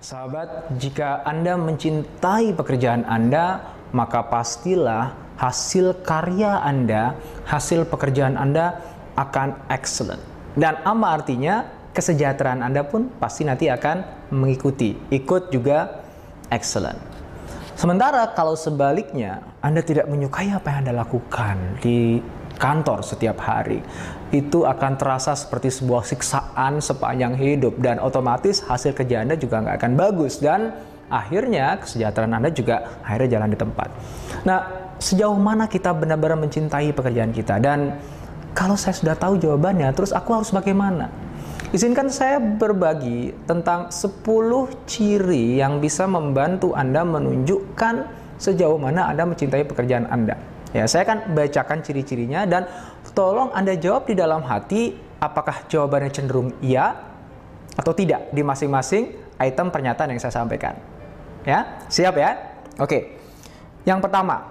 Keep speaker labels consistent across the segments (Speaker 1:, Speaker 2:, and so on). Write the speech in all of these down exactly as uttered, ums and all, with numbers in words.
Speaker 1: Sahabat, jika Anda mencintai pekerjaan Anda, maka pastilah hasil karya Anda, hasil pekerjaan Anda akan excellent. Dan apa artinya? Kesejahteraan Anda pun pasti nanti akan mengikuti, ikut juga excellent. Sementara kalau sebaliknya, Anda tidak menyukai apa yang Anda lakukan di kantor setiap hari, itu akan terasa seperti sebuah siksaan sepanjang hidup, dan otomatis hasil kerja Anda juga nggak akan bagus, dan akhirnya kesejahteraan Anda juga akhirnya jalan di tempat. Nah, sejauh mana kita benar-benar mencintai pekerjaan kita? Dan kalau saya sudah tahu jawabannya, terus aku harus bagaimana? Izinkan saya berbagi tentang sepuluh ciri yang bisa membantu Anda menunjukkan sejauh mana Anda mencintai pekerjaan Anda. Ya, saya akan bacakan ciri-cirinya dan tolong Anda jawab di dalam hati apakah jawabannya cenderung iya atau tidak di masing-masing item pernyataan yang saya sampaikan. Ya, siap ya? Oke. Yang pertama,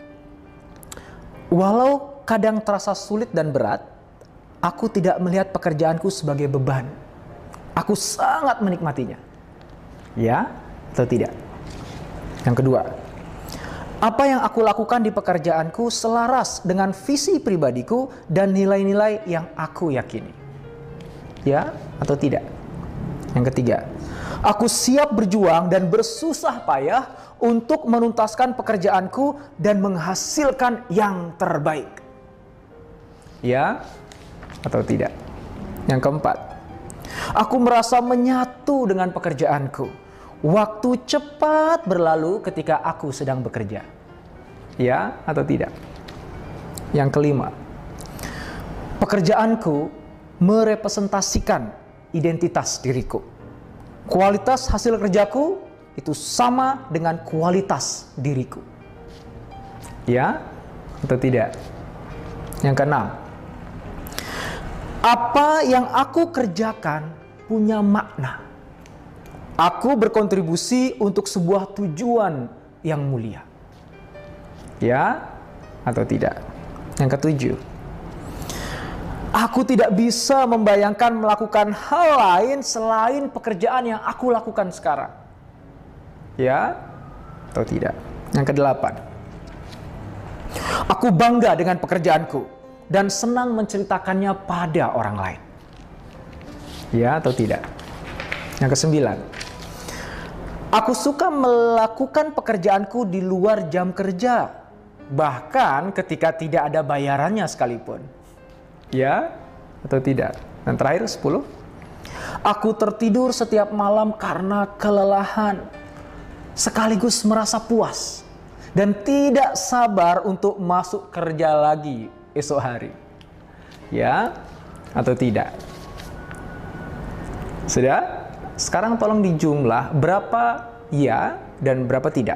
Speaker 1: walau kadang terasa sulit dan berat, aku tidak melihat pekerjaanku sebagai beban. Aku sangat menikmatinya. Ya atau tidak? Yang kedua, apa yang aku lakukan di pekerjaanku selaras dengan visi pribadiku dan nilai-nilai yang aku yakini. Ya atau tidak? Yang ketiga, aku siap berjuang dan bersusah payah untuk menuntaskan pekerjaanku dan menghasilkan yang terbaik. Ya atau tidak? Yang keempat, aku merasa menyatu dengan pekerjaanku. Waktu cepat berlalu ketika aku sedang bekerja. Ya atau tidak? Yang kelima, pekerjaanku merepresentasikan identitas diriku. Kualitas hasil kerjaku itu sama dengan kualitas diriku. Ya atau tidak? Yang keenam, apa yang aku kerjakan punya makna. Aku berkontribusi untuk sebuah tujuan yang mulia. Ya atau tidak? Yang ketujuh, aku tidak bisa membayangkan melakukan hal lain selain pekerjaan yang aku lakukan sekarang. Ya atau tidak? Yang kedelapan, aku bangga dengan pekerjaanku dan senang menceritakannya pada orang lain. Ya atau tidak? Yang kesembilan, aku suka melakukan pekerjaanku di luar jam kerja, bahkan ketika tidak ada bayarannya sekalipun. Ya atau tidak? Dan terakhir sepuluh, aku tertidur setiap malam karena kelelahan, sekaligus merasa puas dan tidak sabar untuk masuk kerja lagi esok hari. Ya atau tidak? Sudah? Sekarang tolong dijumlah berapa ya dan berapa tidak.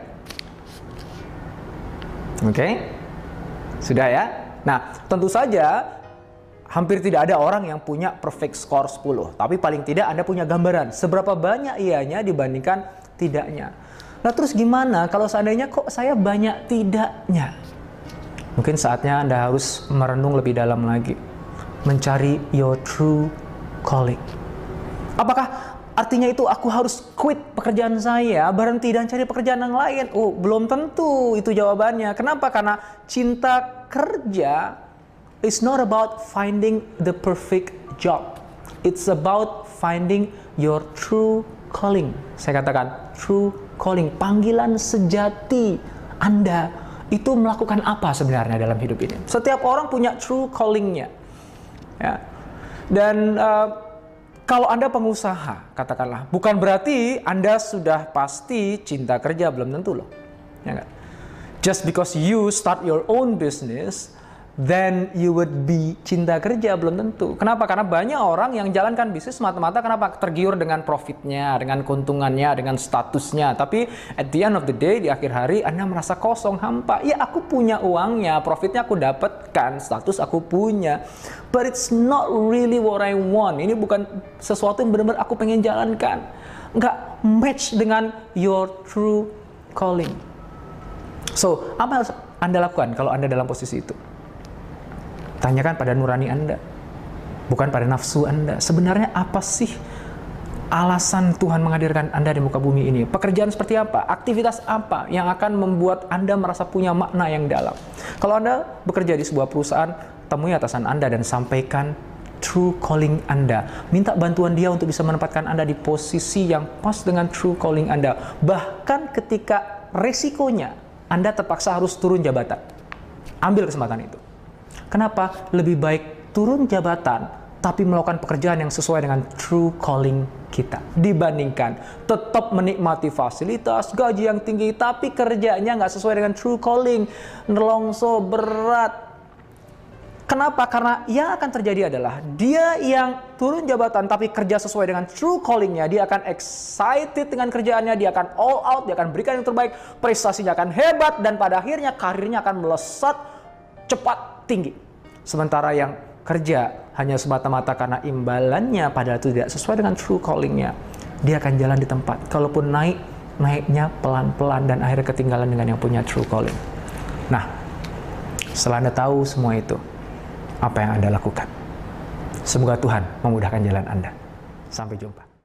Speaker 1: Oke? Okay? Sudah ya? Nah, tentu saja hampir tidak ada orang yang punya perfect score sepuluh. Tapi paling tidak Anda punya gambaran seberapa banyak iyanya dibandingkan tidaknya. Nah, terus gimana kalau seandainya kok saya banyak tidaknya? Mungkin saatnya Anda harus merenung lebih dalam lagi. Mencari your true calling. Apakah artinya itu aku harus quit pekerjaan saya, berhenti dan cari pekerjaan yang lain? Oh, belum tentu itu jawabannya. Kenapa? Karena cinta kerja is not about finding the perfect job. It's about finding your true calling. Saya katakan true calling, panggilan sejati Anda itu melakukan apa sebenarnya dalam hidup ini. Setiap orang punya true calling-nya. Ya. Dan uh, kalau Anda pengusaha, katakanlah, bukan berarti Anda sudah pasti cinta kerja, belum tentu loh. Ya nggak? Just because you start your own business, then you would be cinta kerja, belum tentu. Kenapa? Karena banyak orang yang jalankan bisnis semata-mata kenapa? Tergiur dengan profitnya, dengan keuntungannya, dengan statusnya. Tapi at the end of the day, di akhir hari Anda merasa kosong, hampa. Ya, aku punya uangnya, profitnya aku dapatkan, status aku punya. But it's not really what I want. Ini bukan sesuatu yang benar-benar aku pengen jalankan. Nggak match dengan your true calling. So, apa yang harus Anda lakukan kalau Anda dalam posisi itu? Tanyakan pada nurani Anda, bukan pada nafsu Anda. Sebenarnya apa sih alasan Tuhan menghadirkan Anda di muka bumi ini? Pekerjaan seperti apa? Aktivitas apa yang akan membuat Anda merasa punya makna yang dalam? Kalau Anda bekerja di sebuah perusahaan, temui atasan Anda dan sampaikan true calling Anda. Minta bantuan dia untuk bisa menempatkan Anda di posisi yang pas dengan true calling Anda. Bahkan ketika resikonya Anda terpaksa harus turun jabatan. Ambil kesempatan itu. Kenapa? Lebih baik turun jabatan tapi melakukan pekerjaan yang sesuai dengan true calling kita, dibandingkan tetap menikmati fasilitas, gaji yang tinggi, tapi kerjanya nggak sesuai dengan true calling, nelongso, berat. Kenapa? Karena yang akan terjadi adalah dia yang turun jabatan tapi kerja sesuai dengan true callingnya, dia akan excited dengan kerjaannya, dia akan all out, dia akan berikan yang terbaik, prestasinya akan hebat, dan pada akhirnya karirnya akan melesat cepat tinggi. Sementara yang kerja hanya semata-mata karena imbalannya padahal itu tidak sesuai dengan true callingnya, dia akan jalan di tempat. Kalaupun naik, naiknya pelan-pelan dan akhirnya ketinggalan dengan yang punya true calling. Nah, setelah Anda tahu semua itu, apa yang Anda lakukan? Semoga Tuhan memudahkan jalan Anda. Sampai jumpa.